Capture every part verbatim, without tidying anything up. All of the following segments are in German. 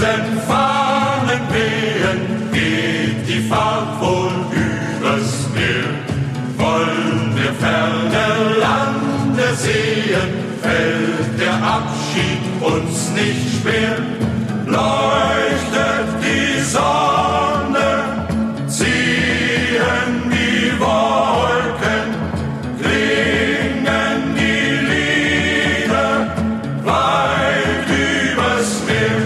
werden Fahnen wehen, geht die Fahrt wohl übers Meer. Wollen wir ferne Lande sehen, fällt der Abschied uns nicht schwer. Leuchtet die Sonne, ziehen die Wolken, klingen die Lieder weit übers Meer.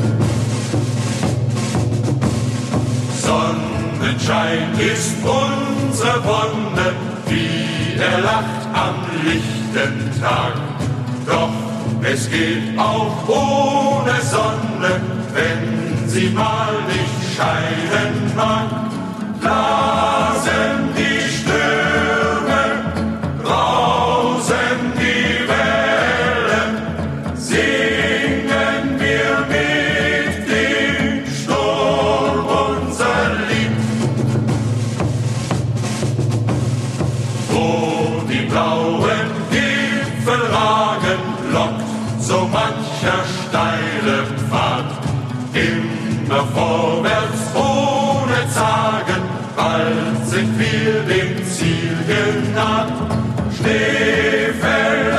Sonnenschein ist unsere Wonne, wie er lacht am lichten Tag. Doch es geht auch ohne Sonne, wenn sie mal nicht scheinen mag. Blasen die Stürme, brausen die Wellen, singen wir mit dem Sturm unser Lied. Wo die blauen Gipfel ragen, lockt so mancher steile Pfad. Immer vorwärts ohne Zagen, bald sind wir dem Ziel genaht. Schneefälle